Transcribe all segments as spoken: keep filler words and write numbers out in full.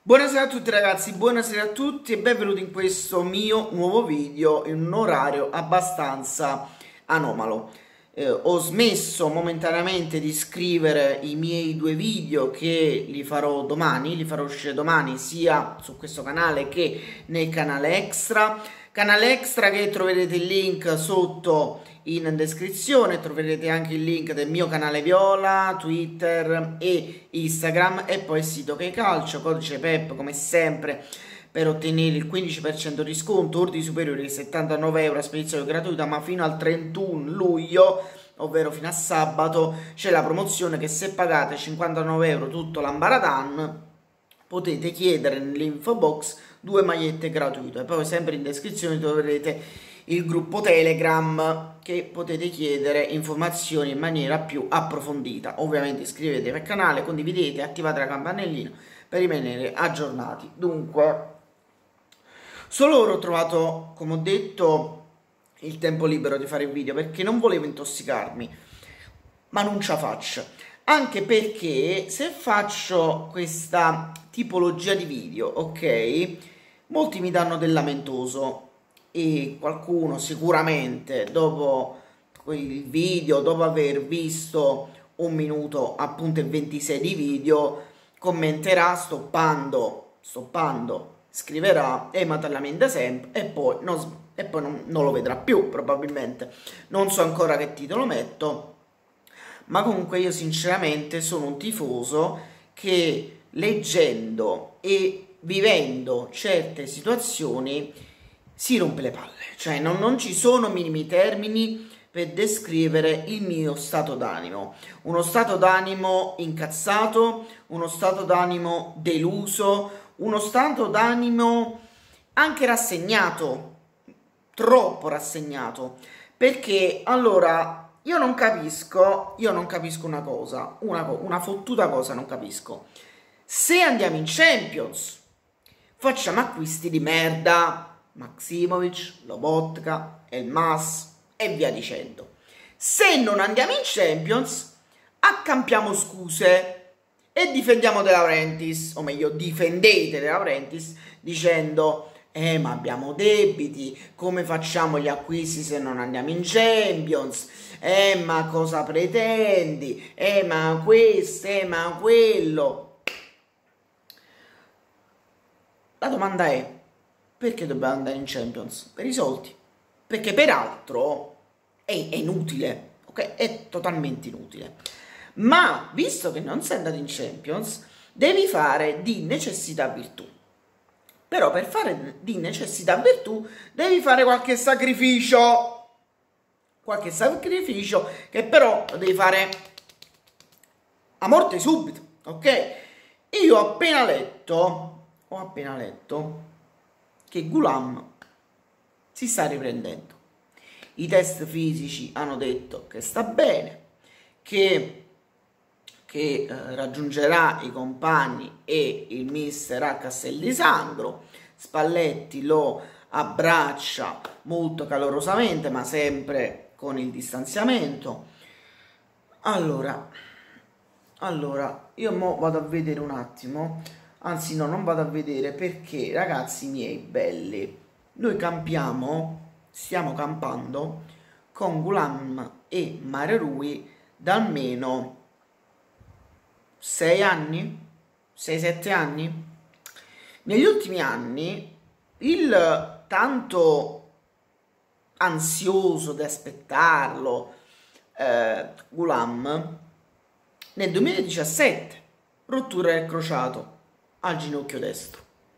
Buonasera a tutti ragazzi, buonasera a tutti e benvenuti in questo mio nuovo video in un orario abbastanza anomalo. Eh, ho smesso momentaneamente di scrivere i miei due video che li farò domani, li farò uscire domani sia su questo canale che nel canale extra. Canale extra che troverete il link sotto in descrizione, troverete anche il link del mio canale Viola, Twitter e Instagram e poi il sito Che Calcio, codice P E P come sempre per ottenere il quindici per cento di sconto, ordini superiori ai settantanove euro, spedizione gratuita, ma fino al trentuno luglio, ovvero fino a sabato, c'è la promozione che se pagate cinquantanove euro tutto l'ambaradan potete chiedere nell'info box due magliette gratuite. Poi sempre in descrizione troverete il gruppo Telegram che potete chiedere informazioni in maniera più approfondita. Ovviamente iscrivetevi al canale, condividete, attivate la campanellina per rimanere aggiornati. Dunque, solo ora ho trovato, come ho detto, il tempo libero di fare il video perché non volevo intossicarmi, ma non ce la faccio. Anche perché se faccio questa tipologia di video, ok, molti mi danno del lamentoso e qualcuno sicuramente dopo il video, dopo aver visto un minuto appunto e ventisei di video, commenterà stoppando, stoppando, scriverà e ma te lamenta sempre e poi, non, e poi non, non lo vedrà più probabilmente. Non so ancora che titolo metto, ma comunque io sinceramente sono un tifoso che leggendo e vivendo certe situazioni si rompe le palle, cioè non, non ci sono minimi termini per descrivere il mio stato d'animo. Uno stato d'animo incazzato, uno stato d'animo deluso, uno stato d'animo anche rassegnato, troppo rassegnato, perché allora io non capisco, io non capisco una cosa, una, una fottuta cosa non capisco. Se andiamo in Champions, facciamo acquisti di merda, Maksimovic, Lobotka, Elmas e via dicendo. Se non andiamo in Champions, accampiamo scuse e difendiamo De Laurentiis, o meglio difendete De Laurentiis dicendo eh ma abbiamo debiti, come facciamo gli acquisti se non andiamo in Champions, eh ma cosa pretendi, eh ma questo, eh ma quello. La domanda è: perché dobbiamo andare in Champions? Per i soldi. Perché peraltro è, è inutile, ok? È totalmente inutile. Ma visto che non sei andato in Champions, devi fare di necessità virtù. Però per fare di necessità virtù devi fare qualche sacrificio. Qualche sacrificio che però lo devi fare a morte subito, ok? Io ho appena letto, ho appena letto che Ghoulam si sta riprendendo. I test fisici hanno detto che sta bene, che, che eh, raggiungerà i compagni e il mister a Castel di Sangro. Spalletti lo abbraccia molto calorosamente, ma sempre con il distanziamento. Allora, allora io mo vado a vedere un attimo. Anzi no, non vado a vedere perché, ragazzi miei belli, noi campiamo, stiamo campando con Ghoulam e Marerui da almeno sei anni, sei sette anni. Negli ultimi anni il tanto ansioso di aspettarlo eh, Ghoulam nel duemiladiciassette rottura del crociato al ginocchio destro.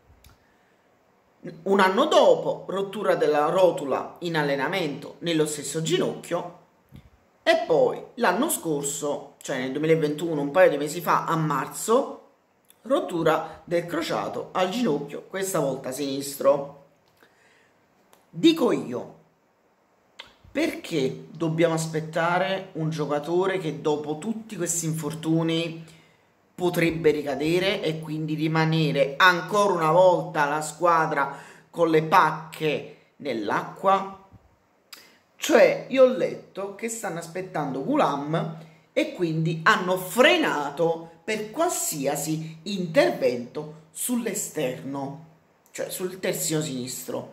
Un anno dopo, rottura della rotula in allenamento nello stesso ginocchio e poi l'anno scorso, cioè nel duemilaventuno, un paio di mesi fa, a marzo, rottura del crociato al ginocchio, questa volta sinistro. Dico io, perché dobbiamo aspettare un giocatore che dopo tutti questi infortuni potrebbe ricadere e quindi rimanere ancora una volta la squadra con le pacche nell'acqua? Cioè, io ho letto che stanno aspettando Ghoulam e quindi hanno frenato per qualsiasi intervento sull'esterno, cioè sul terzino sinistro.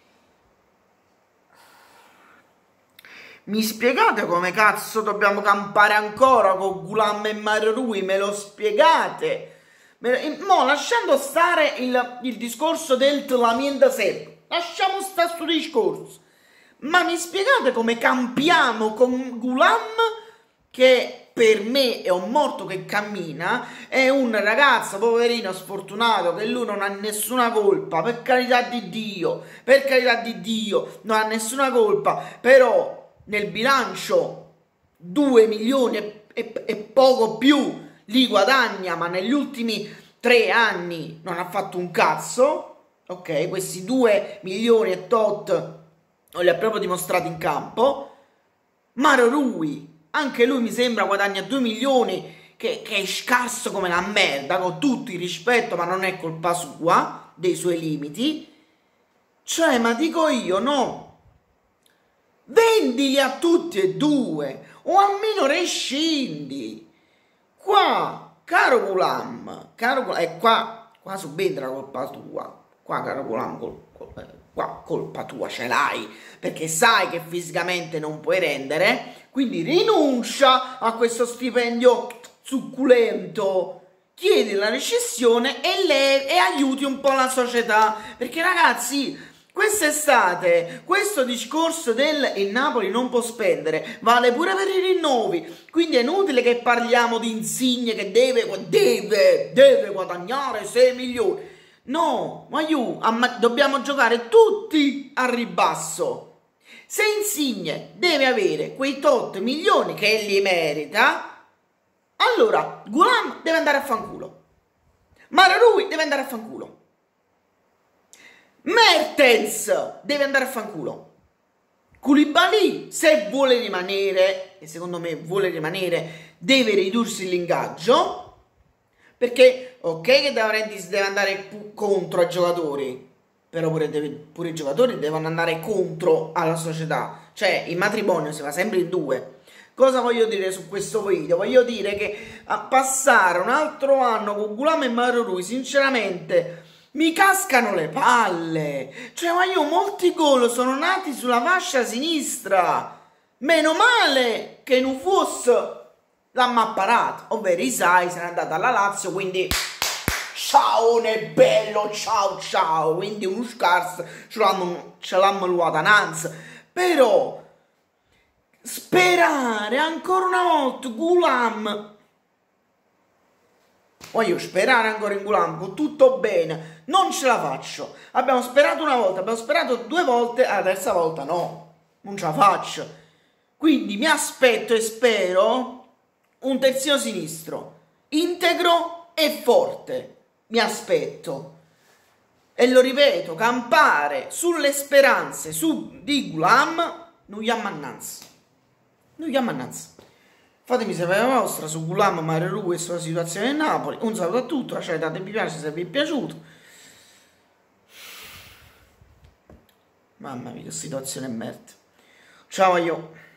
Mi spiegate come cazzo dobbiamo campare ancora con Ghoulam e Mario Rui? Me lo spiegate? Me lo... Mo, lasciando stare il, il discorso del Tlamienda sempre, lasciamo stare sto discorso. Ma mi spiegate come campiamo con Ghoulam, che per me è un morto che cammina, è un ragazzo poverino sfortunato che lui non ha nessuna colpa, per carità di Dio, per carità di Dio, non ha nessuna colpa, però nel bilancio due milioni e, e, e poco più li guadagna, ma negli ultimi tre anni non ha fatto un cazzo, ok? Questi due milioni e tot non li ha proprio dimostrati in campo. Mario Rui, anche lui mi sembra guadagna due milioni, che, che è scarso come la merda, con tutto il rispetto, ma non è colpa sua, dei suoi limiti. Cioè, ma dico io, no, vendili a tutti e due, o almeno rescindi. Qua, caro Ghoulam, caro Ghoulam, e qua, qua subentra colpa tua, qua caro Ghoulam, col, col, eh, qua colpa tua ce l'hai, perché sai che fisicamente non puoi rendere, quindi rinuncia a questo stipendio succulento, chiedi la rescissione e, le, e aiuti un po' la società, perché ragazzi, quest'estate questo discorso del il Napoli non può spendere vale pure per i rinnovi, quindi è inutile che parliamo di Insigne che deve, deve, deve guadagnare sei milioni. No, ma io, dobbiamo giocare tutti a ribasso. Se Insigne deve avere quei tot milioni che li merita, allora Ghoulam deve andare a fanculo, Mario Rui deve andare a fanculo, Mertens deve andare a fanculo, Koulibaly, se vuole rimanere, e secondo me vuole rimanere, deve ridursi l'ingaggio, perché ok che De Laurentiis deve andare contro ai giocatori, però pure, deve, pure i giocatori devono andare contro alla società, cioè il matrimonio si fa sempre in due. Cosa voglio dire su questo video? Voglio dire che a passare un altro anno con Ghoulam e Mario Rui, sinceramente mi cascano le palle. Cioè, ma io molti gol sono nati sulla fascia sinistra. Meno male che non fosse l'ha mapparato, ovvero Isai se n'è andata alla Lazio, quindi ciao ne bello, ciao ciao, quindi uno scarso ce l'hanno luata Nanz. Però sperare ancora una volta Ghoulam, voglio sperare ancora in Ghoulam, con tutto bene, non ce la faccio. Abbiamo sperato una volta, abbiamo sperato due volte, la terza volta no, non ce la faccio. Quindi mi aspetto e spero un terzino sinistro integro e forte, mi aspetto, e lo ripeto, campare sulle speranze su di Ghoulam non gli ammannanza, non gli ammannanza. Fatemi sapere la vostra su Ghoulam, Mario Rui e sulla situazione del Napoli. Un saluto a tutti, lasciate mi piace se vi è piaciuto. Mamma mia che situazione merda. Ciao io.